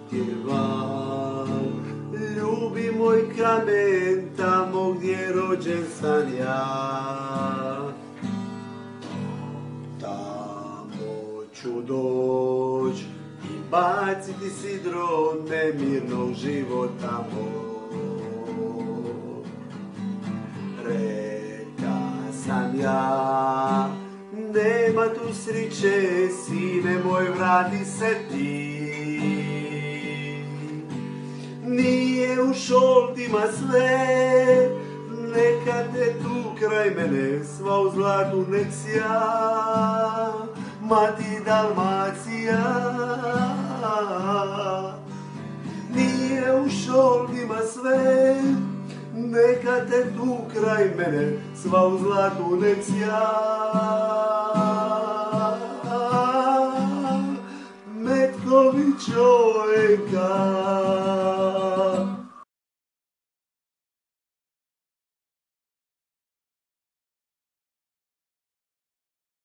pjevam. Ljubi moj kamen, tamo gdje rođen sam ja. Tamo ću doć i baciti sidro nemirnog života moj. Reka sam ja, nema tu sriće, sine moj, vrati se ti. Nije u šoltima sve, neka te tu kraj mene sva u zlatu nek sja, mati Dalmacija. Nije u šoltima sve, neka te tu kraj mene sva u zlatu nek sja. Metković čovjeka